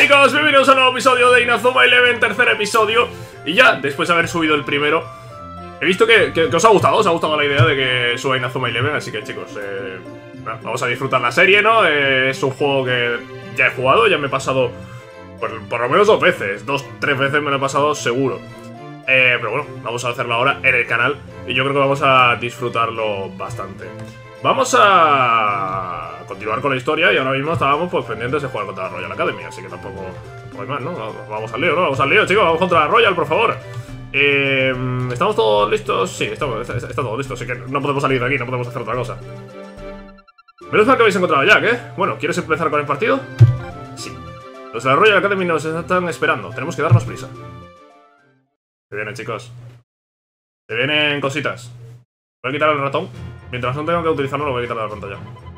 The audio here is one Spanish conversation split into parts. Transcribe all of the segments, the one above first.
Chicos, bienvenidos a un nuevo episodio de Inazuma Eleven, tercer episodio. Y ya, después de haber subido el primero, he visto que os ha gustado la idea de que suba Inazuma Eleven. Así que chicos, vamos a disfrutar la serie, ¿no? Es un juego que ya he jugado, ya me he pasado por lo menos 2 veces, 2-3 veces me lo he pasado seguro. Pero bueno, vamos a hacerlo ahora en el canal y yo creo que vamos a disfrutarlo bastante. Vamos a continuar con la historia y ahora mismo estábamos pues pendientes de jugar contra la Royal Academy, así que tampoco hay más, ¿no? Vamos al lío, ¿no? Vamos al lío, chicos, vamos contra la Royal, por favor. ¿Estamos todos listos? Sí, está todo listo, así que no podemos salir de aquí, no podemos hacer otra cosa. Menos mal que habéis encontrado a Jack, ¿eh? Bueno, ¿quieres empezar con el partido? Sí. Los de la Royal Academy nos están esperando, tenemos que darnos prisa. Se vienen, chicos. Se vienen cositas. Voy a quitar el ratón. Mientras no tengo que utilizarlo, lo voy a quitar de la pantalla.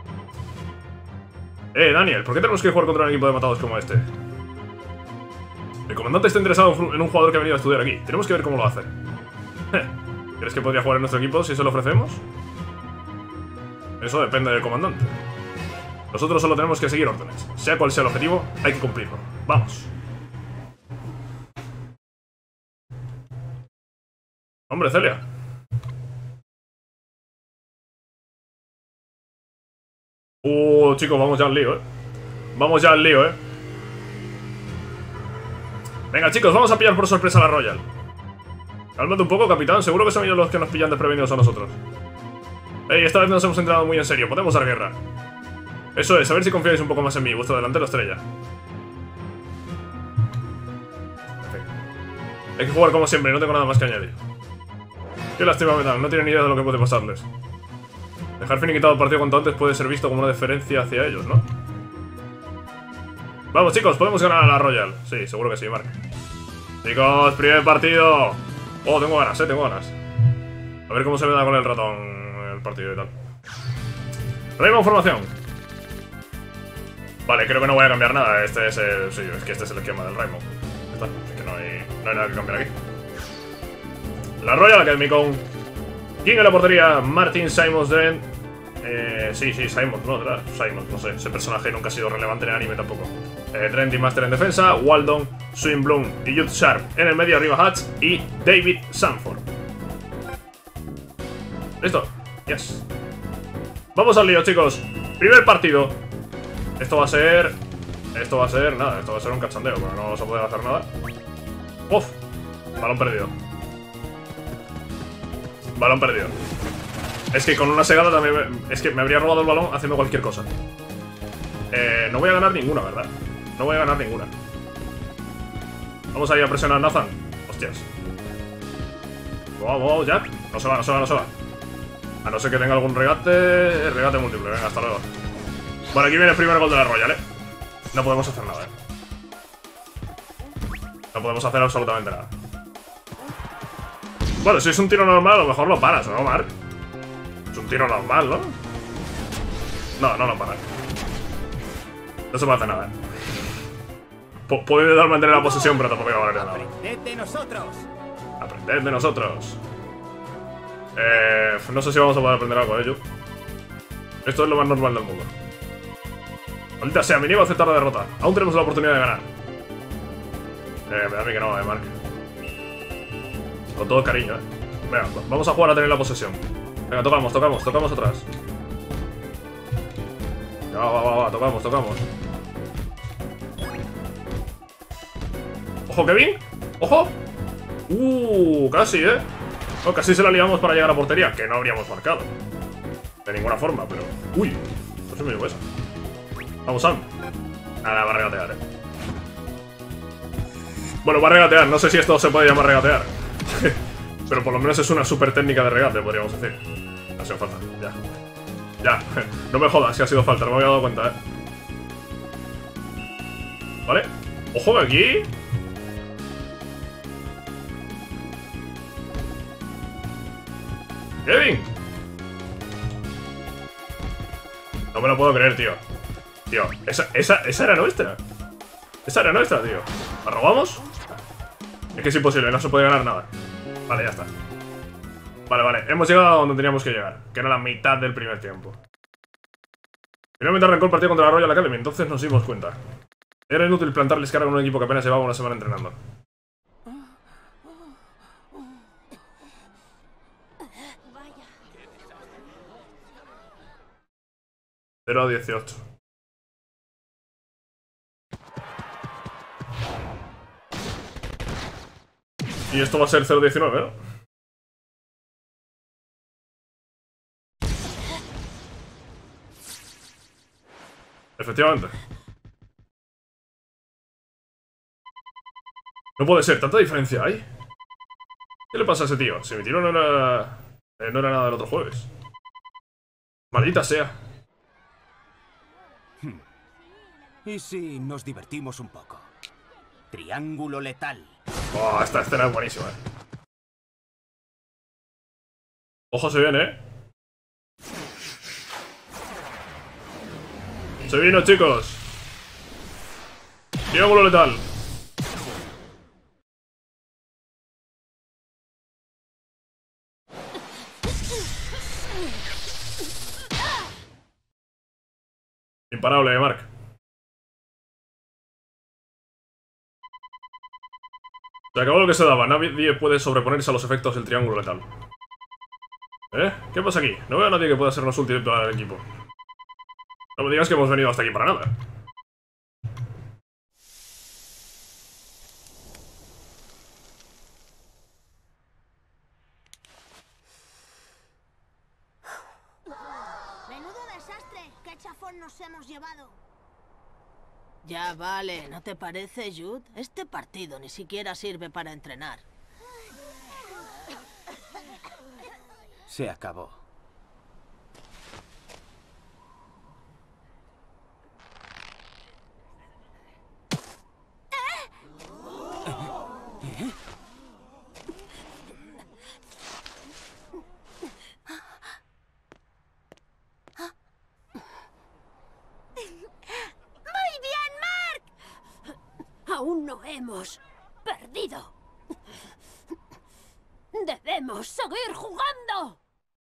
Daniel, ¿por qué tenemos que jugar contra un equipo de matados como este? El comandante está interesado en un jugador que ha venido a estudiar aquí. Tenemos que ver cómo lo hace. ¿Crees que podría jugar en nuestro equipo si se lo ofrecemos? Eso depende del comandante. Nosotros solo tenemos que seguir órdenes. Sea cual sea el objetivo, hay que cumplirlo. ¡Vamos! Hombre, Celia. Chicos, vamos ya al lío, Vamos ya al lío, Venga, chicos, vamos a pillar por sorpresa a la Royal. Cálmate un poco, capitán. Seguro que son ellos los que nos pillan desprevenidos a nosotros. Esta vez nos hemos entrado muy en serio. Podemos dar guerra. Eso es, a ver si confiáis un poco más en mí, vuestro delantero estrella. En fin. Hay que jugar como siempre, no tengo nada más que añadir. Qué lástima me dan, no tienen ni idea de lo que puede pasarles. Dejar finiquitado el partido cuanto antes puede ser visto como una deferencia hacia ellos, ¿no? Vamos, chicos, podemos ganar a la Royal. Sí, seguro que sí, Mark. Chicos, primer partido. Oh, tengo ganas, tengo ganas. A ver cómo se me da con el ratón el partido y tal. Raymond, formación. Vale, creo que no voy a cambiar nada. Este es el... Sí, es que este es el esquema del Raymond. Ya está, así que no hay nada que cambiar aquí. La Royal Academy con... ¿Quién en la portería? Martin Simons Dren. Sí, Simons, ¿no? Simons, no sé. Ese personaje nunca ha sido relevante en el anime tampoco. Dren y Master en defensa. Waldon, Swinbloom y Youth Sharp en el medio, arriba Hatch y David Sanford. ¿Listo? Yes. Vamos al lío, chicos. Primer partido. Esto va a ser... nada, esto va a ser un cachondeo, pero no vamos a poder hacer nada. ¡Uf! Balón perdido. Balón perdido. Es que con una segada también... Es que me habría robado el balón haciendo cualquier cosa. No voy a ganar ninguna, ¿verdad? No voy a ganar ninguna. Vamos a ir a presionar a Nathan. Hostias. Vamos, Jack. No se va. A no ser que tenga algún regate... Regate múltiple, venga, hasta luego. Bueno, aquí viene el primer gol de la Royal, No podemos hacer nada, No podemos hacer absolutamente nada. Bueno, si es un tiro normal, a lo mejor lo paras, ¿no, Mark? Es un tiro normal, ¿no? No lo paras. No se puede hacer nada, Puede dar mantener la posesión, pero tampoco va a valer nada. ¡Aprended de nosotros! ¡Aprended de nosotros! No sé si vamos a poder aprender algo de ello. Esto es lo más normal del mundo. Maldita sea, me niego a aceptar la derrota. Aún tenemos la oportunidad de ganar. Me da a mí que no, Mark. Con todo cariño, Venga, vamos a jugar a tener la posesión. Venga, tocamos atrás. Va, tocamos. ¡Ojo, Kevin! ¡Ojo! Casi, Bueno, casi se la liamos para llegar a portería, que no habríamos marcado. De ninguna forma, pero... ¡Uy! No se me llevó esa. Vamos, Sam. Nada, va a regatear, Bueno, va a regatear. No sé si esto se puede llamar regatear. Pero por lo menos es una super técnica de regate, podríamos decir. Ha sido falta, ya. No me jodas que ha sido falta, no me había dado cuenta, Vale. Ojo aquí. Kevin. No me lo puedo creer, tío. Esa era nuestra. Esa era nuestra, tío. ¿La robamos? Es que es imposible, no se puede ganar nada. Vale, ya está. Vale, hemos llegado a donde teníamos que llegar, que era la mitad del primer tiempo. Finalmente arrancó el partido contra la Royal Academy, entonces nos dimos cuenta. Era inútil plantarles cara con un equipo que apenas llevaba una semana entrenando. Vaya. 0-18. Y esto va a ser 0-19, ¿no? Efectivamente. No puede ser, ¿tanta diferencia hay? ¿Qué le pasa a ese tío? Si mi tiro no era... no era nada del otro jueves. Maldita sea. ¿Y si nos divertimos un poco? Triángulo letal. Oh, esta escena es buenísima. Ojo, se viene, ¿eh? Se vino, chicos. Triángulo letal. Imparable, Mark. Se acabó lo que se daba. Nadie puede sobreponerse a los efectos del triángulo letal. ¿Eh? ¿Qué pasa aquí? No veo a nadie que pueda hacernos útil para el equipo. No me digas que hemos venido hasta aquí para nada. Menudo desastre. ¿Qué chafón nos hemos llevado? Ya vale, ¿no te parece, Jude? Este partido ni siquiera sirve para entrenar. Se acabó. Aún no hemos perdido. Debemos seguir jugando.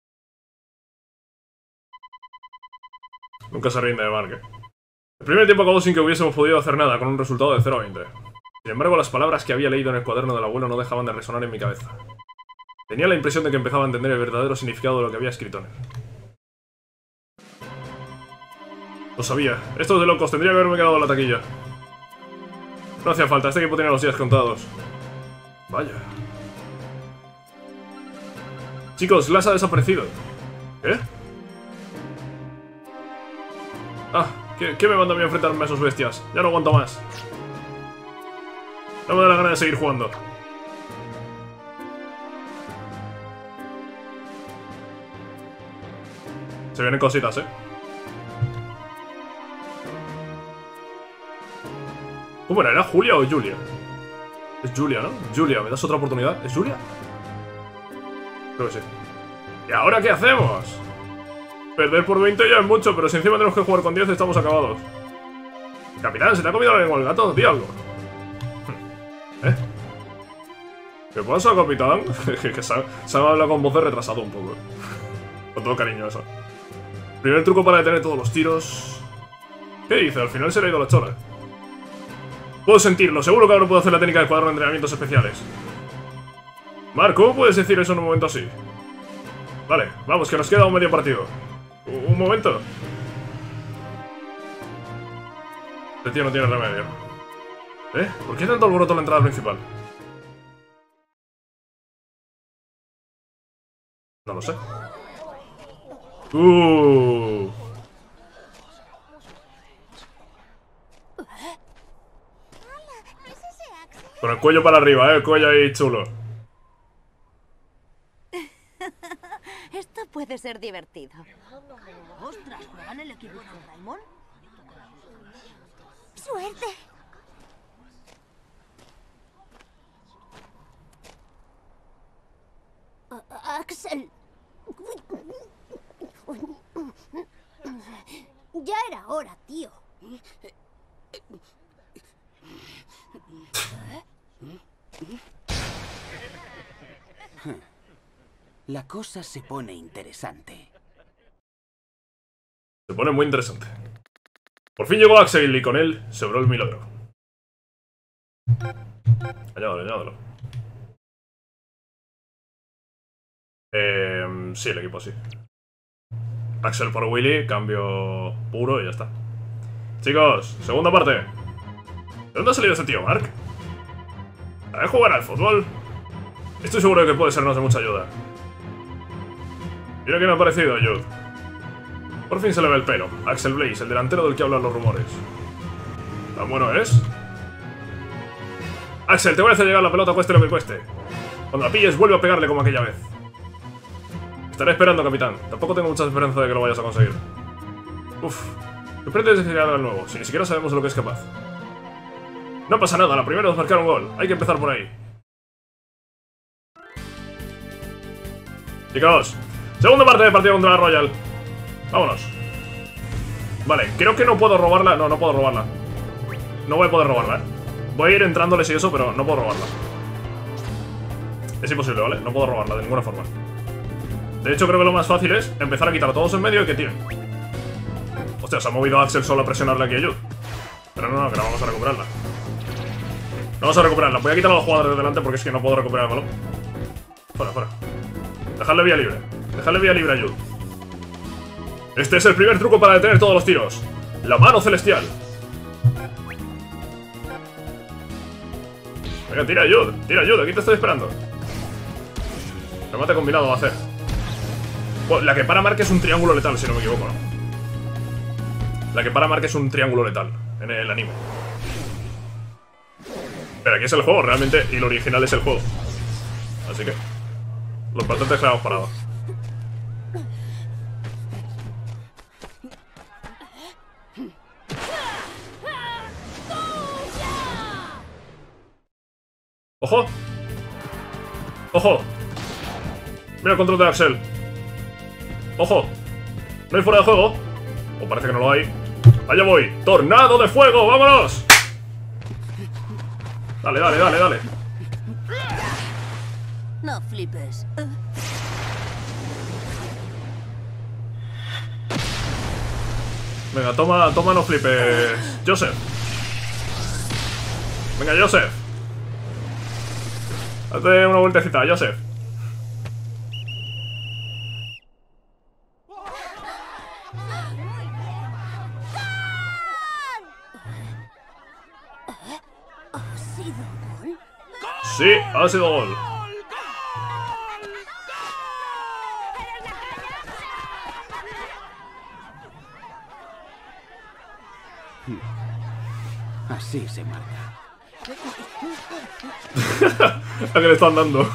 Nunca se rinde de Mark, ¿eh? El primer tiempo acabó sin que hubiésemos podido hacer nada, con un resultado de 0-20. Sin embargo, las palabras que había leído en el cuaderno del abuelo no dejaban de resonar en mi cabeza. Tenía la impresión de que empezaba a entender el verdadero significado de lo que había escrito en él. Lo sabía. Esto es de locos. Tendría que haberme quedado en la taquilla. No hacía falta. Este equipo tenía los días contados. Vaya. Chicos, Glass ha desaparecido. ¿Qué? Ah, ¿qué me manda a mí a enfrentarme a esos bestias? Ya no aguanto más. No me da la gana de seguir jugando. Se vienen cositas, ¿eh? ¿Cómo era? ¿Era Julia o Julia? Es Julia, ¿no? Julia, ¿me das otra oportunidad? ¿Es Julia? Creo que sí. ¿Y ahora qué hacemos? Perder por 20 ya es mucho, pero si encima tenemos que jugar con 10 estamos acabados. Capitán, ¿se te ha comido la lengua el gato? Di algo. ¿Eh? ¿Qué pasa, capitán? Que se ha hablado con voz de retrasado un poco. Con todo cariño eso. Primer truco para detener todos los tiros. ¿Qué dice? Al final se le ha ido la chora. Puedo sentirlo, seguro que ahora puedo hacer la técnica de cuadro de entrenamientos especiales. Mark, ¿cómo puedes decir eso en un momento así? Vale, vamos, que nos queda un medio partido. Un momento. Este tío no tiene remedio. ¿Eh? ¿Por qué tanto alboroto en la entrada principal? No lo sé. Con el cuello para arriba, el cuello ahí chulo. Esto puede ser divertido. ¡Ostras! ¿Juegan el equipo de Raymond? ¡Suerte! Axel. Ya era hora, tío. La cosa se pone interesante. Se pone muy interesante. Por fin llegó Axel y con él se obró el milagro. Añádalo, añádalo. Sí, el equipo sí. Axel por Willy, cambio puro y ya está. Chicos, segunda parte. ¿De dónde ha salido ese tío, Mark? ¿A jugar al fútbol? Estoy seguro de que puede sernos de mucha ayuda. Mira que me ha parecido, Jude. Por fin se le ve el pelo. Axel Blaze, el delantero del que hablan los rumores. ¿Tan bueno es? Axel, te voy a hacer llegar la pelota cueste lo que cueste. Cuando la pilles, vuelve a pegarle como aquella vez. Estaré esperando, capitán. Tampoco tengo mucha esperanza de que lo vayas a conseguir. Uf. ¿Qué pretendes llegar al nuevo? Si ni siquiera sabemos de lo que es capaz. No pasa nada, la primera es marcar un gol. Hay que empezar por ahí. Chicos, segunda parte de partido contra la Royal. Vámonos. Vale, creo que no puedo robarla. No, no puedo robarla. No voy a poder robarla, Voy a ir entrándoles y eso, pero no puedo robarla. Es imposible, ¿vale? No puedo robarla de ninguna forma. De hecho, creo que lo más fácil es empezar a quitar a todos en medio y que tiren. Hostia, se ha movido Axel solo a presionarle aquí a Jude. Pero no, que no vamos a recuperarla. No vamos a recuperarla. Voy a quitar a los jugadores de delante porque es que no puedo recuperar el balón. Fuera, fuera. Dejadle vía libre. Dejadle vía libre a Jude. Este es el primer truco para detener todos los tiros. La mano celestial. Venga, tira Jude. Tira Jude. Aquí te estoy esperando. Remate combinado va a hacer. Bueno, la que para Mark es un triángulo letal, si no me equivoco, ¿no? La que para Mark es un triángulo letal en el anime. Pero aquí es el juego, realmente, y lo original es el juego. Así que lo importante es que la hemos parado. ¡Ojo! ¡Ojo! Mira el control de Axel. ¡Ojo! ¿No hay fuera de juego? O parece que no lo hay. ¡Allá voy! ¡Tornado de fuego! ¡Vámonos! Dale, dale, dale, dale. No flipes. Venga, toma, toma, no flipes. Joseph. Venga, Joseph. Hazte una vueltecita, Joseph. Sí, ha sido gol. Así se marca. ¿A qué le están dando?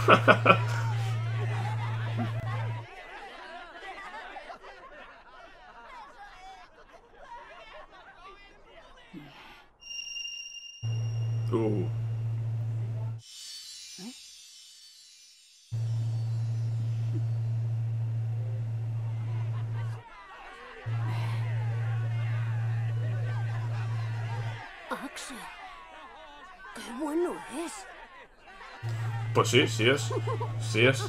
Axel, qué bueno es. Pues sí, sí es. Sí es.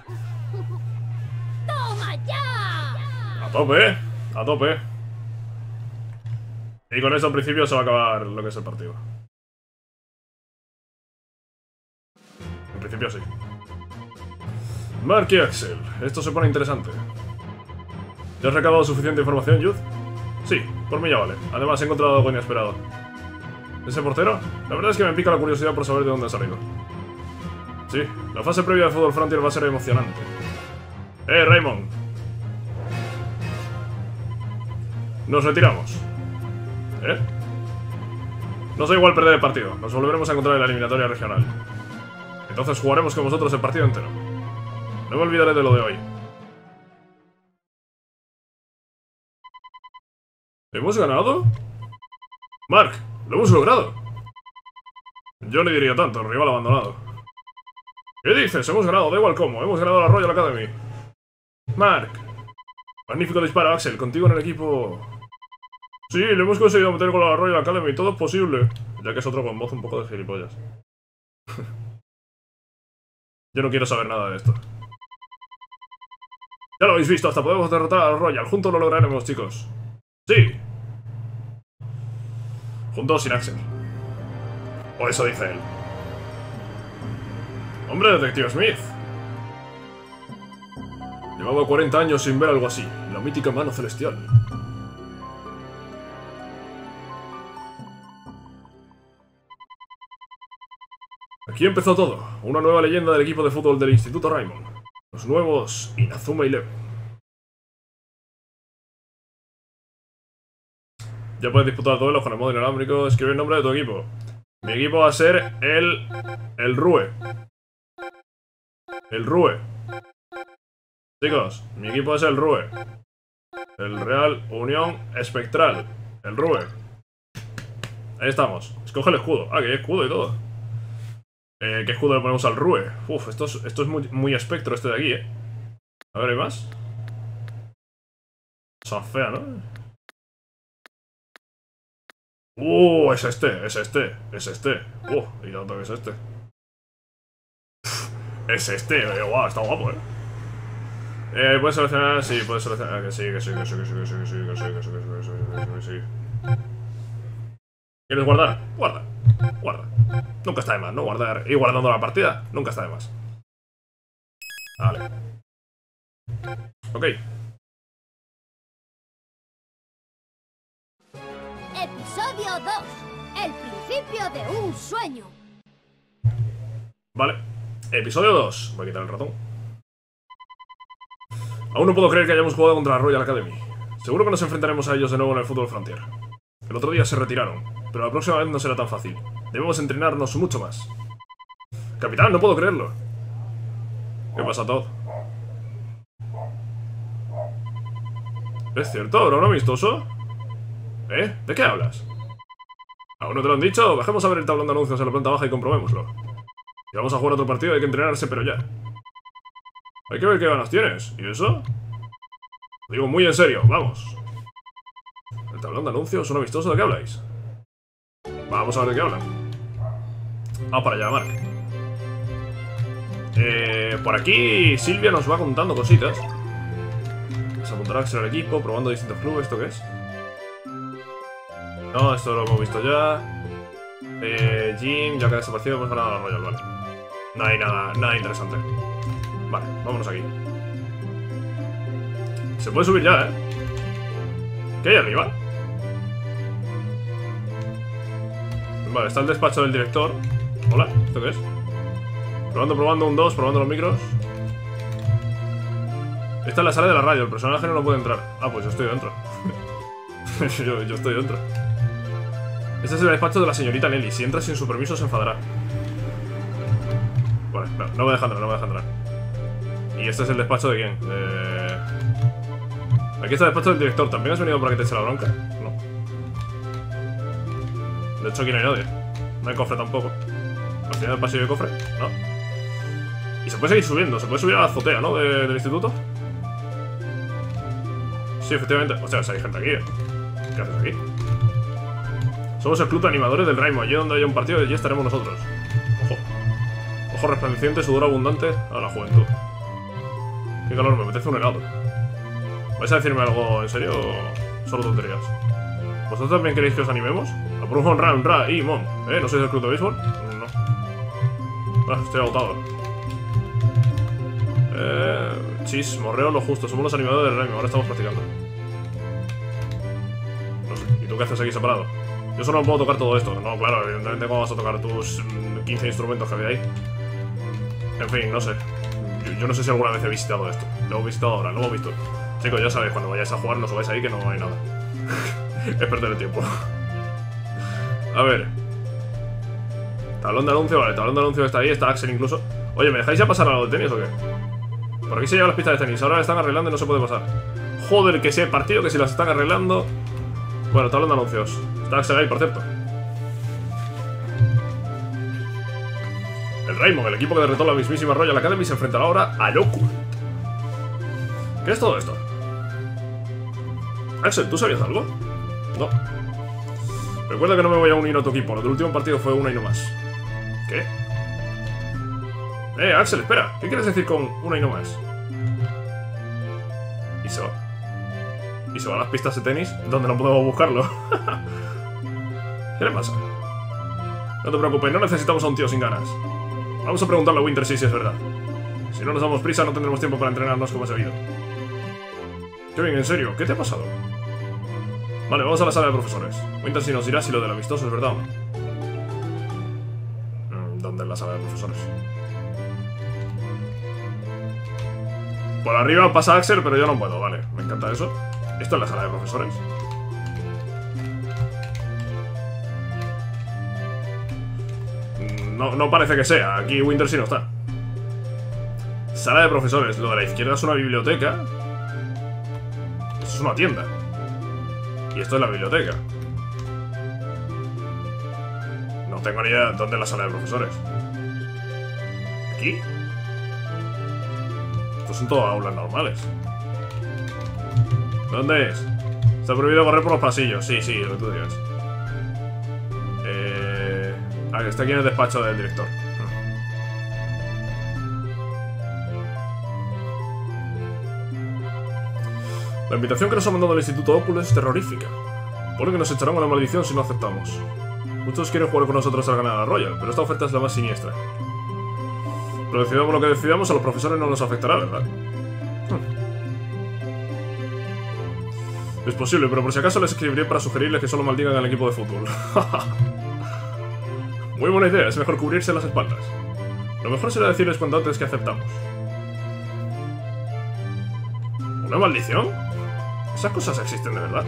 ¡Toma ya! A tope, a tope. Y con eso al principio se va a acabar lo que es el partido. En principio sí. Mark y Axel, esto se pone interesante. ¿Ya has recabado suficiente información, Jude? Sí, por mí ya vale. Además he encontrado algo inesperado. ¿Ese portero? La verdad es que me pica la curiosidad por saber de dónde ha salido. Sí, la fase previa de Football Frontier va a ser emocionante. Raymond. Nos retiramos. No da igual perder el partido. Nos volveremos a encontrar en la eliminatoria regional. Entonces jugaremos con vosotros el partido entero. No me olvidaré de lo de hoy. ¿Hemos ganado? Mark, lo hemos logrado. Yo no diría tanto, el rival abandonado. ¿Qué dices? Hemos ganado, da igual cómo. Hemos ganado la Royal Academy. Mark. Magnífico disparo, Axel. Contigo en el equipo... Sí, le hemos conseguido meter con la Royal Academy. Todo es posible. Ya que es otro con voz un poco de gilipollas. Yo no quiero saber nada de esto. Ya lo habéis visto, hasta podemos derrotar a la Royal. Juntos lo lograremos, chicos. Sí. Juntos sin Axel. O eso dice él. Hombre, Detective Smith. Llevaba 40 años sin ver algo así. La mítica mano celestial. Aquí empezó todo. Una nueva leyenda del equipo de fútbol del Instituto Raymond. Los nuevos Inazuma Eleven. Ya puedes disputar duelos con el modo inalámbrico. Escribe el nombre de tu equipo. Mi equipo va a ser el RUE. El RUE. Chicos, mi equipo es el RUE. El Real Unión Espectral. El RUE. Ahí estamos. Escoge el escudo. Ah, que hay escudo y todo. ¿Qué escudo le ponemos al RUE? Uf, esto es muy espectro este de aquí, A ver, ¿hay más? Esa fea, ¿no? Es este. Y tanto que es este. Es este, guau, está guapo, puedes seleccionar, sí, puedes seleccionar, que sí. ¿Quieres guardar? Guarda. Nunca está de más, ¿no? Guardar y guardando la partida, nunca está de más. Vale. Ok. Episodio 2. El principio de un sueño. Vale. Episodio 2. Voy a quitar el ratón. Aún no puedo creer que hayamos jugado contra la Royal Academy. Seguro que nos enfrentaremos a ellos de nuevo en el Fútbol Frontier. El otro día se retiraron, pero la próxima vez no será tan fácil. Debemos entrenarnos mucho más. Capitán, no puedo creerlo. ¿Qué pasa, Todd? ¿Es cierto? ¿Era un amistoso? ¿De qué hablas? ¿Aún no te lo han dicho? Bajemos a ver el tablón de anuncios en la planta baja y comprobémoslo. Si vamos a jugar otro partido hay que entrenarse, pero ya. Hay que ver qué ganas tienes. ¿Y eso? Lo digo muy en serio, vamos. ¿El tablón de anuncios? ¿Un amistoso? ¿De qué habláis? Vamos a ver de qué hablan. Para allá, Mark. Por aquí Silvia nos va contando cositas. Se apuntará a ser el equipo, probando distintos clubes. ¿Esto qué es? No, esto lo hemos visto ya. Jim, ya que ha desaparecido, hemos ganado a la Royal, vale. No hay nada interesante. Vale, vámonos aquí. Se puede subir ya, ¿Qué hay arriba? Vale, está el despacho del director. Hola, ¿esto qué es? Probando, un 2, probando los micros. Esta es la sala de la radio, el personaje no puede entrar. Ah, pues yo estoy dentro. yo estoy dentro. Este es el despacho de la señorita Nelly. Si entra sin su permiso se enfadará. Vale, no me deja entrar, ¿Y este es el despacho de quién? Aquí está el despacho del director. ¿También has venido para que te eche la bronca? No. De hecho aquí no hay nadie. No hay cofre tampoco. ¿Al final del pasillo de cofre? No. Y se puede seguir subiendo. Se puede subir a la azotea, ¿no? Del instituto. Sí, efectivamente. O sea, hay gente aquí, ¿Qué haces aquí? Somos el club de animadores del Raimo. Allí donde haya un partido, allí estaremos nosotros. Ojo. Ojo resplandeciente, sudor abundante. A la juventud. Qué calor, me apetece un helado. ¿Vais a decirme algo en serio o solo tonterías? ¿Vosotros también queréis que os animemos? A por un home run, ra y mom. ¿No sois del club de béisbol? No. Estoy agotado. Chis, morreo lo justo. Somos los animadores del Raimo. Ahora estamos practicando. No sé. ¿Y tú qué haces aquí separado? Yo solo no puedo tocar todo esto. No, claro, evidentemente cómo vas a tocar tus 15 instrumentos que había ahí. En fin, no sé. Yo no sé si alguna vez he visitado esto. Lo hemos visitado ahora, lo hemos visto. Chicos, ya sabéis, cuando vayáis a jugar no subáis ahí que no hay nada. Es perder el tiempo. A ver. Tablón de anuncio, vale, tablón de anuncio está ahí, está Axel incluso. Oye, ¿me dejáis ya pasar a lo de tenis o qué? Por aquí se llevan las pistas de tenis, ahora las están arreglando y no se puede pasar. Joder, que sea partido, que si las están arreglando. Bueno, tablón de anuncios. Está Axel ahí, por cierto. El Raymond, el equipo que derrotó la mismísima Royal Academy, se enfrentará ahora al Occult. ¿Qué es todo esto? Axel, ¿tú sabías algo? No. Recuerda que no me voy a unir a tu equipo. Lo del último partido fue una y no más. ¿Qué? Axel, espera. ¿Qué quieres decir con una y no más? Y se va. Y se va a las pistas de tenis, donde no podemos buscarlo. ¿Qué le pasa? No te preocupes, no necesitamos a un tío sin ganas. Vamos a preguntarle a Winter si es verdad. Si no nos damos prisa, no tendremos tiempo para entrenarnos como es debido. Kevin, en serio, ¿qué te ha pasado? Vale, vamos a la sala de profesores. Winter si nos dirá si lo del amistoso es verdad o no. ¿Dónde es la sala de profesores? Por arriba pasa Axel, pero yo no puedo, vale. Me encanta eso. ¿Esto es la sala de profesores? No parece que sea. Aquí Winter sí no está. Sala de profesores. Lo de la izquierda es una biblioteca. Esto es una tienda. Y esto es la biblioteca. No tengo ni idea de dónde es la sala de profesores. ¿Aquí? Estos son todas aulas normales. ¿Dónde es? Está prohibido correr por los pasillos. Sí, lo que tú digas. Está aquí en el despacho del director. La invitación que nos ha mandado el Instituto Oculus es terrorífica. Pone que nos echarán una maldición si no aceptamos. Muchos quieren jugar con nosotros al ganar a Royal, pero esta oferta es la más siniestra. Pero decidamos lo que decidamos, a los profesores no nos afectará, ¿verdad? Es posible, pero por si acaso les escribiré para sugerirles que solo maldigan al equipo de fútbol. Muy buena idea, es mejor cubrirse las espaldas. Lo mejor será decirles cuanto antes que aceptamos. ¿Una maldición? ¿Esas cosas existen de verdad?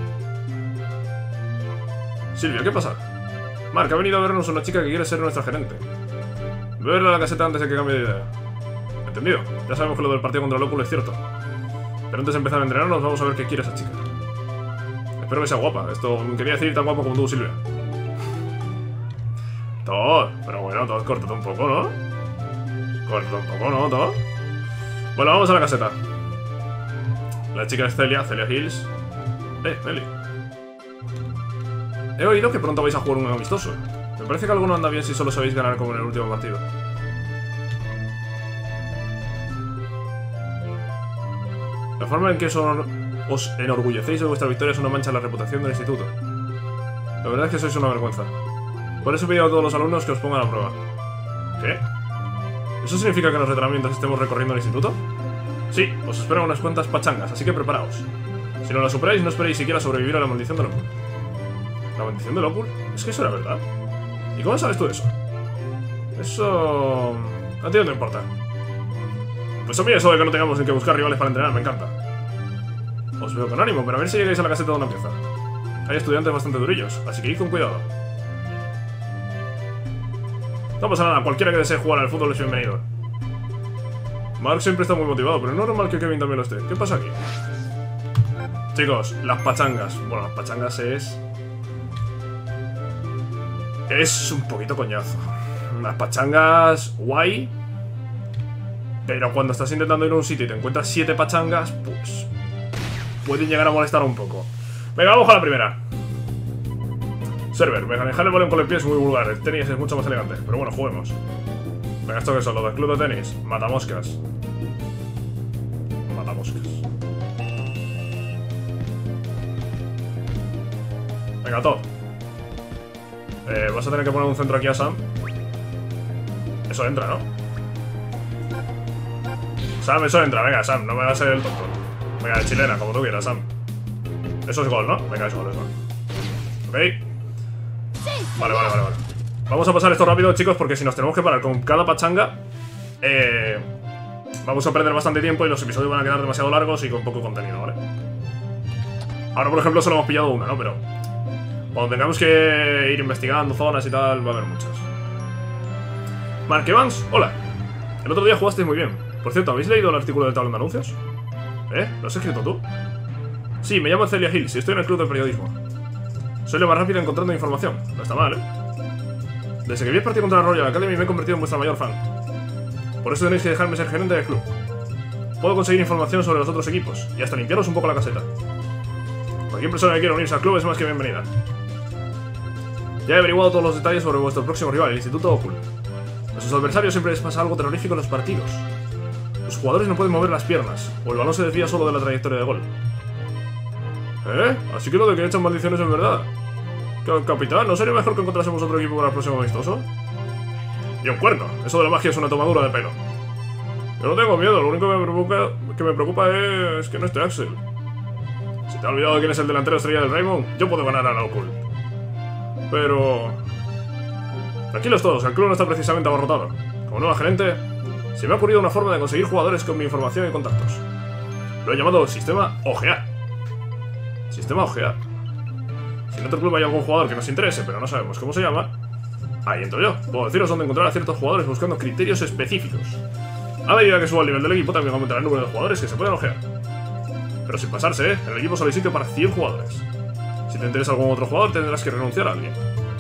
Silvia, ¿qué pasa? Mark, ha venido a vernos una chica que quiere ser nuestra gerente. Voy a verla a la caseta antes de que cambie de idea. ¿Entendido? Ya sabemos que lo del partido contra el Oculus es cierto. Pero antes de empezar a entrenarnos, vamos a ver qué quiere esa chica. Espero que sea guapa. Esto quería decir tan guapo como tú, Silvia. Todd, pero bueno, Todd, córtate un poco, ¿no? Córtate un poco, ¿no, Todd? Bueno, vamos a la caseta. La chica es Celia Hills. Nelly. He oído que pronto vais a jugar un amistoso. Me parece que alguno anda bien si solo sabéis ganar como en el último partido. La forma en que os enorgullecéis de vuestra victoria es una mancha en la reputación del instituto. La verdad es que sois una vergüenza. Por eso he pedido a todos los alumnos que os pongan a prueba. ¿Qué? ¿Eso significa que en los entrenamientos estemos recorriendo el instituto? Sí, os esperan unas cuantas pachangas, así que preparaos. Si no la superáis, no esperéis siquiera sobrevivir a la maldición del Oculus. ¿La maldición del Oculus? Es que eso era verdad. ¿Y cómo sabes tú eso? Eso... a ti no te importa. Pues a mí eso de que no tengamos ni que buscar rivales para entrenar me encanta. Os veo con ánimo, pero a ver si llegáis a la caseta de una pieza. Hay estudiantes bastante durillos, así que id con cuidado. No pasa nada, cualquiera que desee jugar al fútbol es bienvenido. Mark siempre está muy motivado, pero no es normal que Kevin también lo esté. ¿Qué pasa aquí? Chicos, las pachangas. Bueno, las pachangas es un poquito coñazo. Las pachangas, guay. Pero cuando estás intentando ir a un sitio y te encuentras 7 pachangas, pues pueden llegar a molestar un poco. Venga, vamos a la primera. Server, manejar el balón con el pie es muy vulgar. El tenis es mucho más elegante. Pero bueno, juguemos. Venga, ¿esto qué son? Los del club de tenis. Matamoscas. Matamoscas. Venga, Todd. Vas a tener que poner un centro aquí a Sam. Eso entra, ¿no? Sam, eso entra. Venga, Sam, no me vas a ser el tonto. Venga, de chilena, como tú quieras, Sam. Eso es gol, ¿no? Venga, es gol, es gol. Ok. Vale. Vamos a pasar esto rápido, chicos, porque si nos tenemos que parar con cada pachanga, vamos a perder bastante tiempo y los episodios van a quedar demasiado largos y con poco contenido, ¿vale? Ahora, por ejemplo, solo hemos pillado una, ¿no? Pero cuando tengamos que ir investigando zonas y tal, va a haber muchas. Mark Evans, hola. El otro día jugasteis muy bien. Por cierto, ¿habéis leído el artículo del tablón de anuncios? ¿Lo has escrito tú? Sí, me llamo Celia Hills y estoy en el club de periodismo. Soy la más rápida encontrando información. No está mal, ¿eh? Desde que vi el partido contra la Royal Academy me he convertido en vuestra mayor fan. Por eso tenéis que dejarme ser gerente del club. Puedo conseguir información sobre los otros equipos y hasta limpiaros un poco la caseta. Cualquier persona que quiera unirse al club es más que bienvenida. Ya he averiguado todos los detalles sobre vuestro próximo rival, el Instituto Oculus. A sus adversarios siempre les pasa algo terrorífico en los partidos. Los jugadores no pueden mover las piernas, o el balón se desvía solo de la trayectoria de gol. Así que lo de que echan maldiciones es verdad. Capitán, ¿no sería mejor que encontrásemos otro equipo para el próximo amistoso? Y un cuerno. Eso de la magia es una tomadura de pelo. Yo no tengo miedo, lo único que me preocupa es que no esté Axel. Si te has olvidado de quién es el delantero estrella del Raymond, yo puedo ganar a la Ocult. Pero... tranquilos todos, el club no está precisamente abarrotado. Como nueva gerente, se me ha ocurrido una forma de conseguir jugadores con mi información y contactos. Lo he llamado Sistema Ojear. Sistema Ojear. Si en otro club hay algún jugador que nos interese, pero no sabemos cómo se llama, ahí entro yo. Puedo deciros dónde encontrar a ciertos jugadores buscando criterios específicos. A medida que suba el nivel del equipo, también aumentará el número de jugadores que se pueden ojear. Pero sin pasarse, en el equipo solo hay sitio para 100 jugadores. Si te interesa algún otro jugador, tendrás que renunciar a alguien.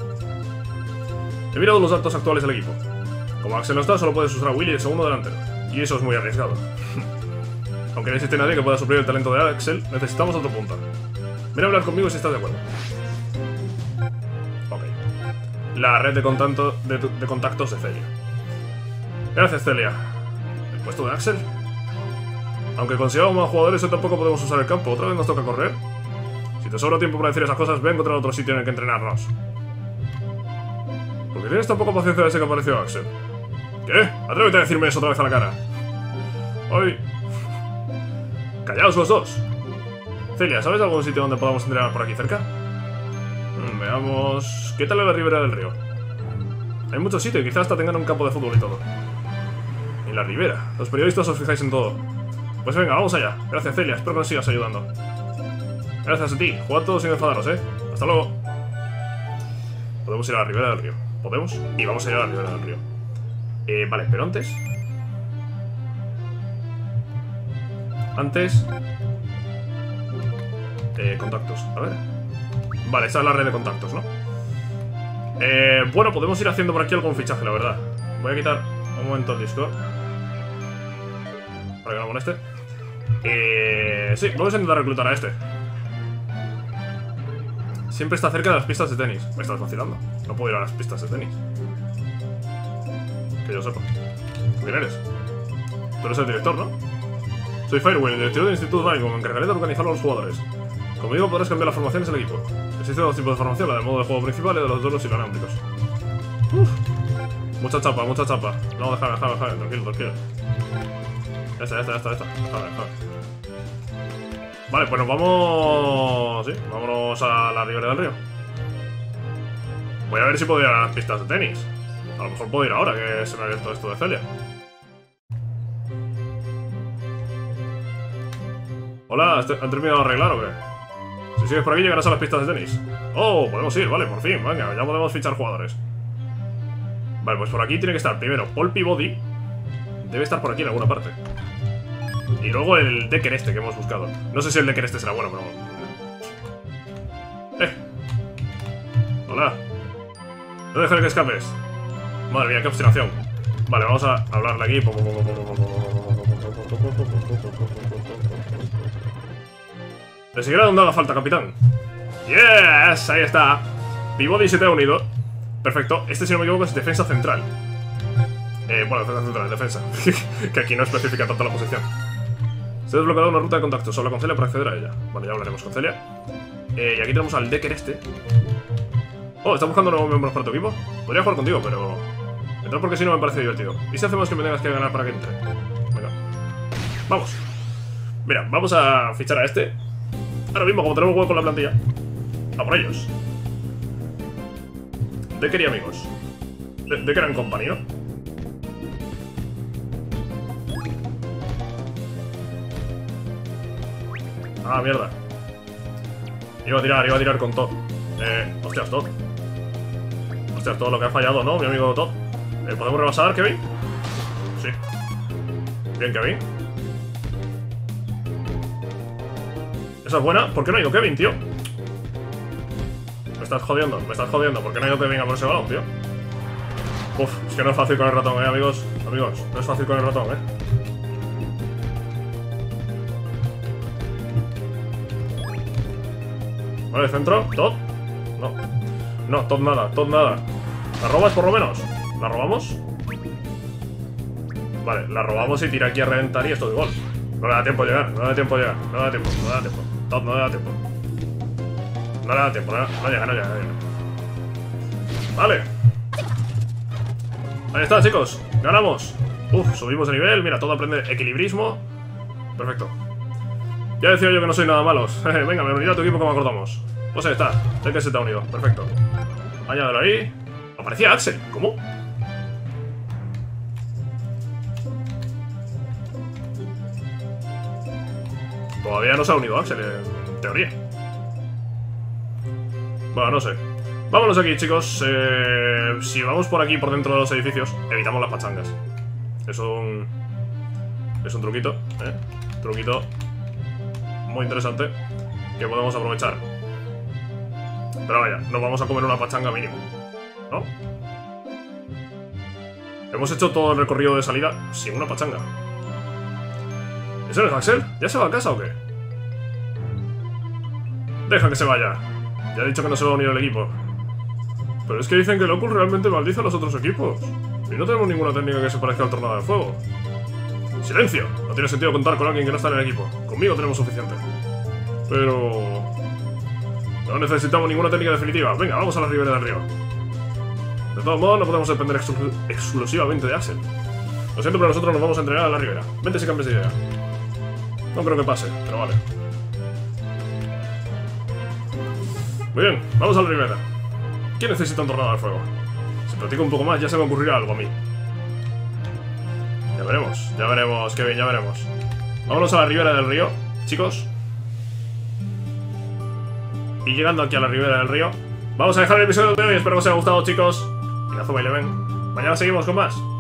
He mirado los datos actuales del equipo. Como Axel no está, solo puedes usar a Willy el segundo delantero. Y eso es muy arriesgado. Aunque no existe nadie que pueda suplir el talento de Axel, necesitamos otro punta. Ven a hablar conmigo si estás de acuerdo. Ok. La red de contactos de Celia. Gracias, Celia. ¿El puesto de Axel? Aunque consigamos más jugadores, hoy tampoco podemos usar el campo. ¿Otra vez nos toca correr? Si te sobra tiempo para decir esas cosas, ven a encontrar otro sitio en el que entrenarnos. ¿Por qué tienes tan poca paciencia desde que apareció Axel? ¿Qué? Atrévete a decirme eso otra vez a la cara. Hoy... Callaos los dos. Celia, ¿sabes algún sitio donde podamos entrenar por aquí cerca? Veamos... ¿Qué tal en la ribera del río? Hay muchos sitios y quizás hasta tengan un campo de fútbol y todo. En la ribera. Los periodistas os fijáis en todo. Pues venga, vamos allá. Gracias, Celia. Espero que nos sigas ayudando. Gracias a ti. Jugad todos sin enfadaros, ¿eh? Hasta luego. Podemos ir a la ribera del río. ¿Podemos? Y vamos a ir a la ribera del río. Vale, pero antes... contactos. A ver. Vale, esta es la red de contactos, ¿no? Bueno, podemos ir haciendo por aquí algún fichaje, la verdad. Voy a quitar un momento el Discord para que no moleste. Sí, vamos a intentar reclutar a este. Siempre está cerca de las pistas de tenis. Me estás vacilando. No puedo ir a las pistas de tenis. Que yo sepa. ¿Quién eres? Tú eres el director, ¿no? Soy Firewell, el director del Instituto Rainbow. Me encargaré de organizar a los jugadores. Conmigo podrás cambiar las formaciones del equipo. Existen dos tipos de formación, la del modo de juego principal y de los duelos ilonáuticos. Mucha chapa, mucha chapa. No, déjame, tranquilo. Ya está. Déjame. Vale, pues nos vamos... Sí, vámonos a la ribera del río. Voy a ver si puedo ir a las pistas de tenis. A lo mejor puedo ir ahora, que se me ha abierto esto de Celia. Hola, ¿han terminado de arreglar o qué? Si sigues por aquí llegarás a las pistas de tenis. Oh, podemos ir, vale, por fin, venga, ya podemos fichar jugadores. Vale, pues por aquí tiene que estar primero Paul Peabody. Debe estar por aquí en alguna parte. Y luego el Decker este que hemos buscado. No sé si el Decker este será bueno, pero... Hola. No dejaré que escapes. Madre mía, qué obstinación. Vale, vamos a hablarle aquí. Le seguirá donde haga falta, capitán. Yes, ahí está. Peabody se te ha unido. Perfecto, este si no me equivoco es defensa central. Bueno, defensa central, defensa. Que aquí no especifica tanto la posición. Se ha desbloqueado una ruta de contacto. Solo con Celia para acceder a ella. Bueno, ya hablaremos con Celia. Y aquí tenemos al Decker este. Oh, ¿estás buscando nuevos miembros para tu equipo? Podría jugar contigo, pero... Entrar porque si no me parece divertido. ¿Y si hacemos que me tengas que ganar para que entre? Venga. Vamos. Mira, vamos a fichar a este. Ahora mismo, como tenemos hueco en la plantilla. A por ellos. Decker y amigos. Decker and Company, ¿no? Ah, mierda. Iba a tirar con Todd. Hostias, Todd. Hostias, todo lo que ha fallado, ¿no? Mi amigo Todd. ¿Podemos rebasar, Kevin? Sí. Bien, Kevin. Esa es buena. ¿Por qué no ha ido Kevin, tío? Me estás jodiendo. ¿Por qué no ha ido Kevin a por ese balón, tío? Uf, es que no es fácil con el ratón, amigos. Amigos, no es fácil con el ratón, Vale, centro. ¿Todd? No. No, Todd nada. ¿La robas por lo menos? ¿La robamos? Vale, la robamos y tira aquí a reventar y esto de gol. No le da tiempo a llegar, no le da tiempo. Todd, no le da tiempo. No llega. Vale. Ahí está, chicos. Ganamos. Uf, subimos de nivel. Mira, todo aprende equilibrismo. Perfecto. Ya decía yo que no soy nada malos. Venga, me uniré a tu equipo como acordamos. Pues ahí está. Sé que se te ha unido. Perfecto. Añádelo ahí. Aparecía Axel. ¿Cómo? Todavía no se ha unido Axel, en teoría. Bueno, no sé. Vámonos aquí, chicos. Si vamos por aquí, por dentro de los edificios, evitamos las pachangas. Es un truquito, truquito muy interesante que podemos aprovechar. Pero vaya, nos vamos a comer una pachanga mínimo, ¿no? Hemos hecho todo el recorrido de salida sin una pachanga. ¿Eso es Axel? ¿Ya se va a casa o qué? Deja que se vaya. Ya he dicho que no se va a unir al equipo. Pero es que dicen que Locus realmente maldice a los otros equipos. Y no tenemos ninguna técnica que se parezca al Tornado de Fuego. ¡Silencio! No tiene sentido contar con alguien que no está en el equipo. Conmigo tenemos suficiente. Pero... no necesitamos ninguna técnica definitiva. Venga, vamos a la ribera del río. De todos modos, no podemos depender exclusivamente de Axel. Lo siento, pero nosotros nos vamos a entrenar a la ribera. Vente si cambies de idea. No creo que pase, pero vale. Muy bien, vamos a la ribera. ¿Quién necesita un Tornado de Fuego? Si practico un poco más, ya se me ocurrirá algo a mí. Ya veremos, Kevin, ya veremos. Vámonos a la ribera del río, chicos. Y llegando aquí a la ribera del río, vamos a dejar el episodio de hoy. Espero que os haya gustado, chicos. Inazuma Eleven. Mañana seguimos con más.